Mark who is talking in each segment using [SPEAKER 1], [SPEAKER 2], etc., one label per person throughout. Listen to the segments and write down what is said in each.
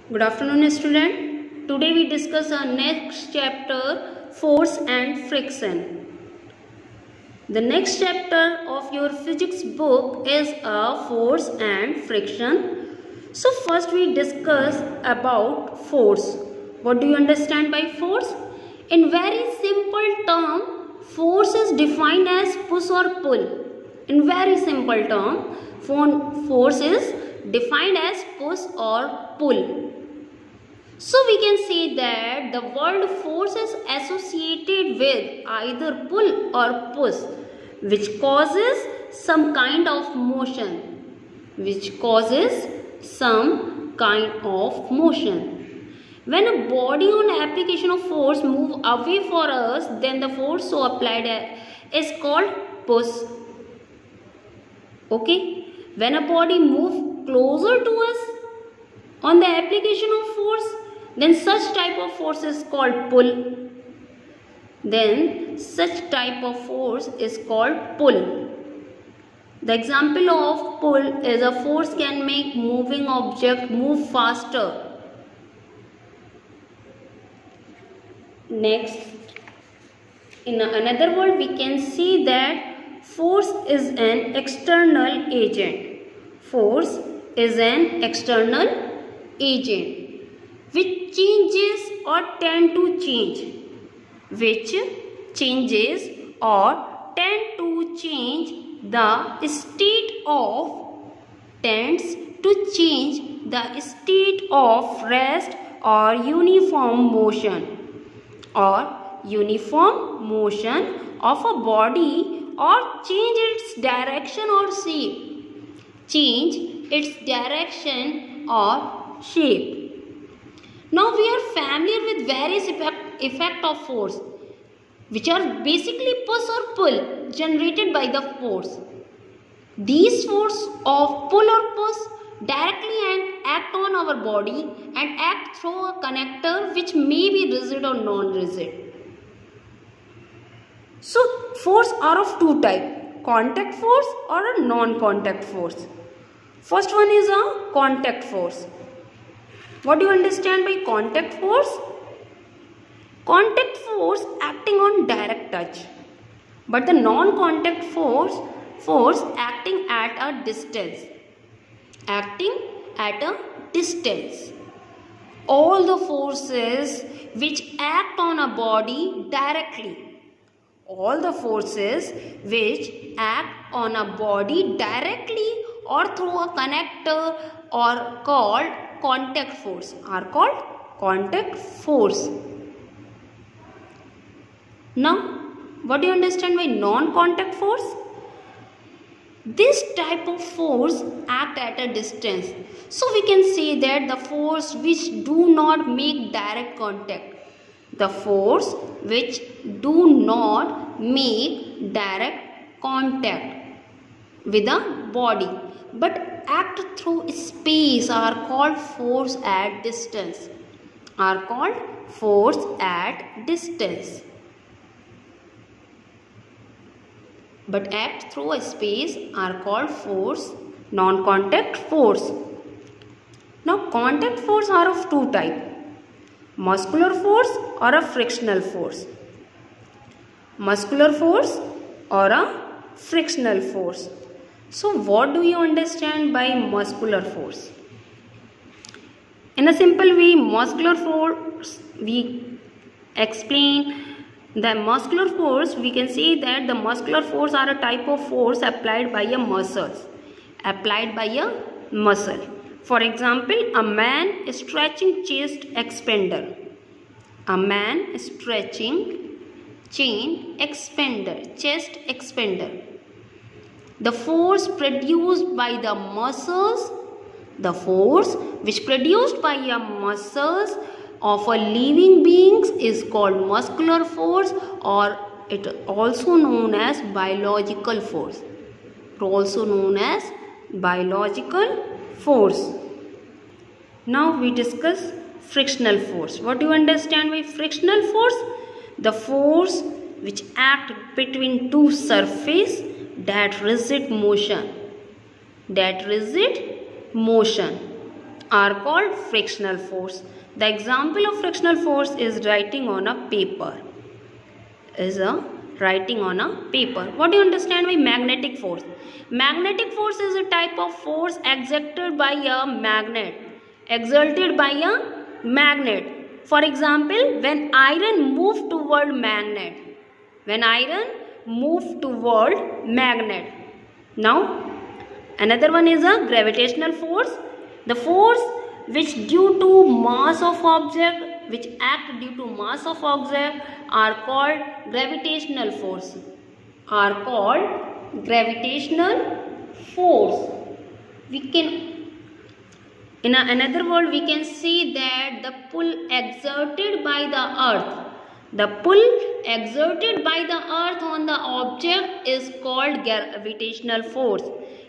[SPEAKER 1] Good afternoon, student. Today we discuss our next chapter, force and friction. The next chapter of your physics book is force and friction. So first we discuss about force. What do you understand by force? In very simple term, force is defined as push or pull. In very simple term, force is defined as push or pull. So we can say that the word force is associated with either pull or push, which causes some kind of motion. When a body on application of force move away for us, then the force so applied is called push. Okay. When a body move closer to us on the application of force, then such type of force is called pull. Then such type of force is called pull. The example of pull is a force can make moving object move faster. Next, in another word, we can see that force is an external agent. Force is an external agent which changes or tend to change. Which changes or tend to change the state of, tends to change the state of rest or uniform motion of a body, or change its direction or shape. Now we are familiar with various effect of force, which are basically push or pull generated by the force. These force of pull or push directly act on our body and act through a connector which may be rigid or non-rigid. So force are of two types, contact force or a non-contact force. First one is a contact force. What do you understand by contact force? Contact force acting on direct touch, but the non-contact force acting at a distance. All the forces which act on a body directly, or through a connector are called contact force. Now, what do you understand by non-contact force? This type of force act at a distance. So we can say that the force which do not make direct contact. The force which do not make direct contact with a body, but act through space, are called force at distance. But act through a space are called force, non-contact force. Now contact force are of two types, muscular force or a frictional force. So what do you understand by muscular force? In a simple way, muscular force, we explain the muscular force. We can say that the muscular force are a type of force applied by a muscle. For example, a man stretching chest expander. Chest expander. The force produced by the muscles, of a living beings is called muscular force, or it also known as biological force. Now we discuss frictional force. What do you understand by frictional force? The force which act between two surfaces, that rigid motion. are called frictional force. The example of frictional force is writing on a paper. What do you understand by magnetic force? Magnetic force is a type of force exerted by a magnet. For example, when iron moves toward magnet. Now, another one is a gravitational force. The force which act due to mass of object are called gravitational force. Another word, we can see that the pull exerted by the earth on the object is called gravitational force.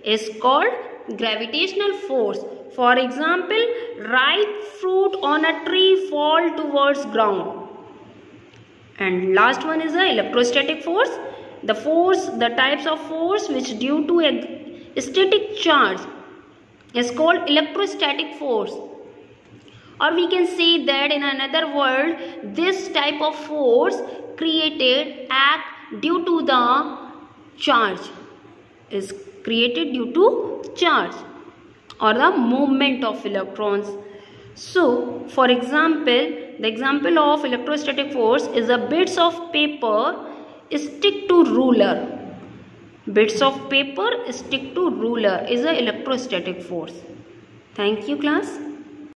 [SPEAKER 1] For example, ripe fruit on a tree fall towards ground. And last one is the electrostatic force. The types of force which due to a static charge is called electrostatic force. Or we can say that in another word, this type of force act due to the charge, or the movement of electrons. So, for example, the example of electrostatic force is a bits of paper stick to ruler. Is an electrostatic force. Thank you, class.